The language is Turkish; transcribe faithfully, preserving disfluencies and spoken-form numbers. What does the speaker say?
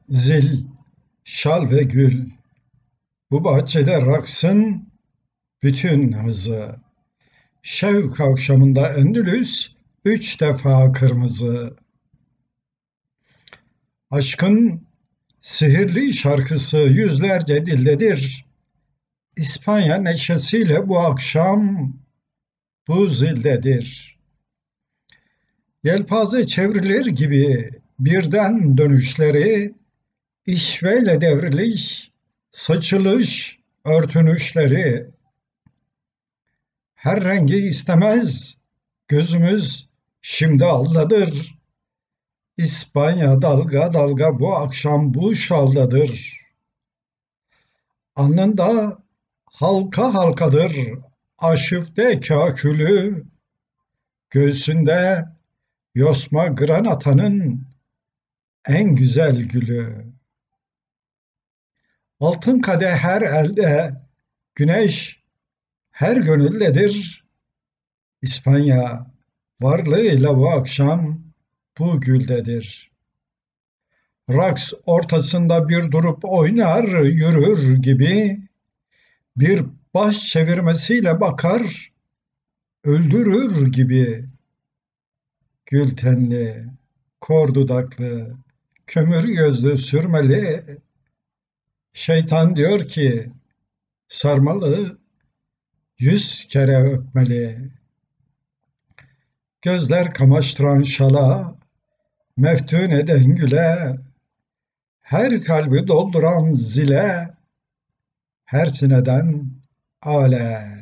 Zil, şal ve gül, bu bahçede raksın bütün hızı. Şevk akşamında Endülüs, üç defa kırmızı. Aşkın sihirli şarkısı yüzlerce dildedir. İspanya neşesiyle bu akşam bu zildedir. Yelpaze çevrilir gibi birden dönüşleri, işveyle devriliş, saçılış, örtünüşleri, her rengi istemez, gözümüz şimdi aldadır. İspanya dalga dalga bu akşam bu şaldadır. Alnında halka halkadır aşıfte kakülü, göğsünde yosma granatanın en güzel gülü. Altın kadeh her elde, güneş her gönüldedir. İspanya varlığıyla bu akşam bu güldedir. Raks ortasında bir durup oynar yürür gibi, bir baş çevirmesiyle bakar öldürür gibi. Gül tenli, kor dudaklı, kömür gözlü sürmeli, şeytan diyor ki sarmalı, yüz kere öpmeli. Gözler kamaştıran şala, meftun eden güle, her kalbi dolduran zile, her sineden ale.